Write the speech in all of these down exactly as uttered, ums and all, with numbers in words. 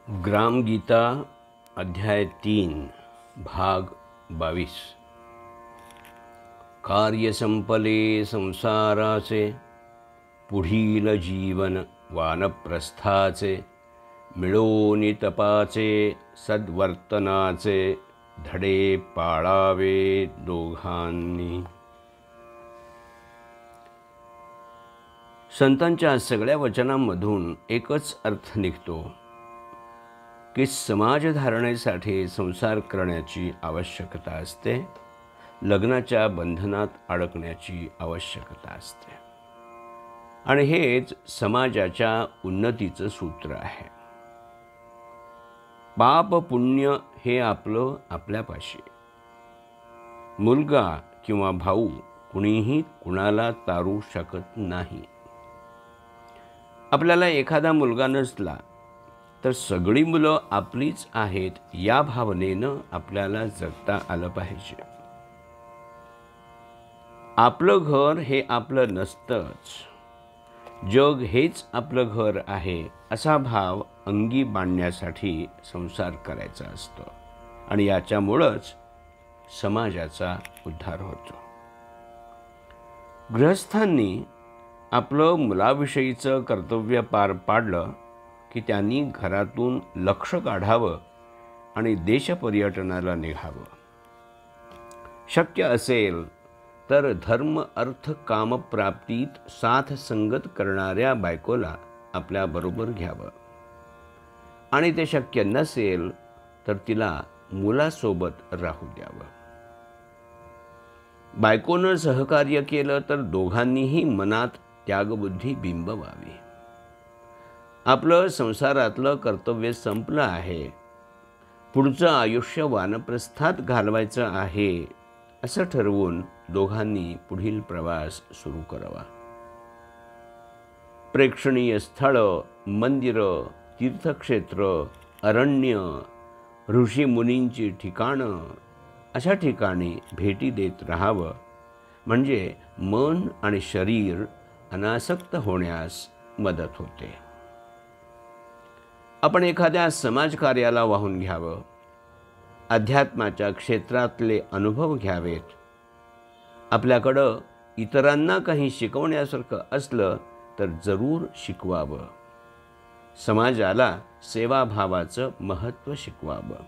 ग्राम गीता अध्याय तीन भाग बावीस। कार्य संपले संसाराचे, पुढील जीवन वानप्रस्थाचे। मिळोनी तपाचे सद्वर्तनाचे, धडे पाळावे दोघांनी। संतांच्या सगळ्या वचनांमधून एकच अर्थ निघतो की समाजधारणेसाठी संसार करण्याची आवश्यकता असते, लग्नाच्या बंधनात अडकण्याची आवश्यकता असते, आणि हेच समाजाच्या उन्नतीचं सूत्र आहे। पाप पुण्य हे आपलं आपल्यापाशी। मुलगा किंवा भाऊ कुणीही कुणाला तारू शकत नाही। आपल्याला एखादा मुलगा नसला तर सगळी मुलं आपलीच आहेत या भावनेनं आपल्याला जगता आलं पाहिजे। आपलं घर हे आपलं नसतंच, जग हेच आपलं घर आहे असा भाव अंगी बांधण्यासाठी संसार करायचा असतो, आणि याच्यामुळंच समाजाचा उद्धार होतो। गृहस्थांनी आपलं मुलाविषयीचं कर्तव्य पार पाडलं की त्यांनी घरातून लक्ष काढावं आणि देशपर्यटनाला निघावं। शक्य असेल तर धर्म अर्थ कामप्राप्तीत साथ संगत करणाऱ्या बायकोला आपल्याबरोबर घ्यावं, आणि ते शक्य नसेल तर तिला मुलासोबत राहू द्यावं। बायकोनं सहकार्य केलं तर दोघांनीही मनात त्यागबुद्धी बिंबवावी। आपलं संसारातलं कर्तव्य संपलं आहे, पुढचं आयुष्य वानप्रस्थात घालवायचं आहे असं ठरवून दोघांनी पुढील प्रवास सुरू करावा। प्रेक्षणीय स्थळं, मंदिरं, तीर्थक्षेत्र, अरण्य, ऋषीमुनींची ठिकाणं अशा ठिकाणी भेटी देत राहावं, म्हणजे मन आणि शरीर अनासक्त होण्यास मदत होते। आपण एखाद्या समाजकार्याला वाहून घ्यावं, अध्यात्माच्या क्षेत्रातले अनुभव घ्यावेत। आपल्याकडं इतरांना काही शिकवण्यासारखं असलं तर जरूर शिकवावं। समाजाला सेवाभावाचं महत्त्व शिकवावं।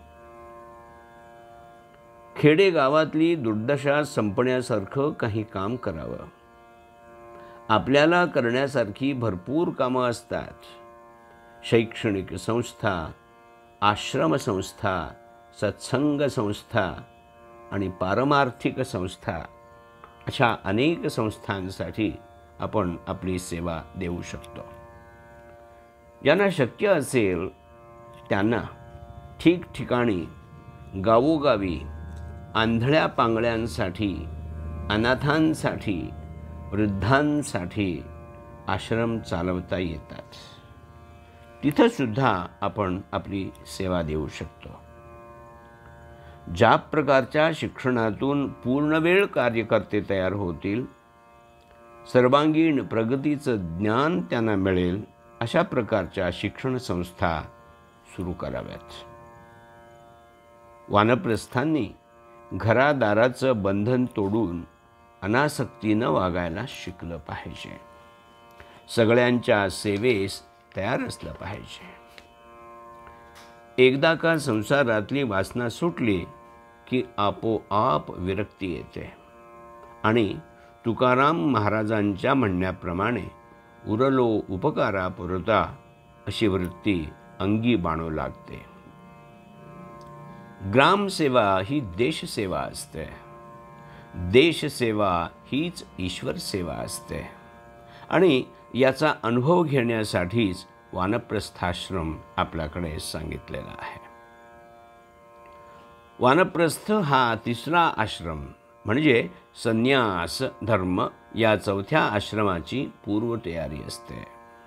खेडेगावातली दुर्दशा संपण्यासारखं काही काम करावं। आपल्याला करण्यासारखी भरपूर कामं असतात। शैक्षणिक संस्था, आश्रम संस्था, सत्संग संस्था आणि पारमार्थिक संस्था अशा अनेक संस्थांसाठी आपण आपली सेवा देऊ शकतो। ज्यांना शक्य असेल त्यांना ठिकठिकाणी गावोगावी आंधळ्या पांगळ्यांसाठी, अनाथांसाठी, वृद्धांसाठी आश्रम चालवता येतात। तिथं सुद्धा आपण आपली सेवा देऊ शकतो। ज्या प्रकारच्या शिक्षणातून पूर्णवेळ कार्यकर्ते तयार होतील, सर्वांगीण प्रगतीचं ज्ञान त्यांना मिळेल, अशा प्रकारच्या शिक्षण संस्था सुरू कराव्यात। वानप्रस्थांनी घरादाराचं बंधन तोडून अनासक्तीनं वागायला शिकलं पाहिजे। सगळ्यांच्या सेवेस तयार असलं पाहिजे। एकदा का संसारातली वासना सुटली की आपोआप विरक्ती येते, आणि तुकाराम महाराजांच्या म्हणण्याप्रमाणे उरलो उपकारापुरता अशी वृत्ती अंगी बाणू लागते। ग्रामसेवा ही देशसेवा असते, देशसेवा हीच ईश्वर सेवा असते, आणि याचा अनुभव घेण्यासाठीच वानप्रस्थाश्रम आपल्याकडे सांगितलेला आहे। वानप्रस्थ हा तिसरा आश्रम म्हणजे संन्यास धर्म या चौथ्या आश्रमाची पूर्वतयारी असते।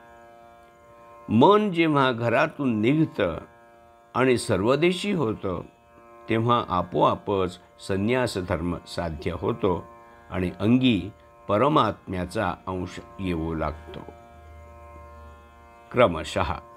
मन जेव्हा घरातून निघतं आणि सर्वदेशी होतं, तेव्हा आपोआपच संन्यास धर्म साध्य होतो आणि अंगी परमात्म्याचा अंश येऊ लागतो। क्रमशः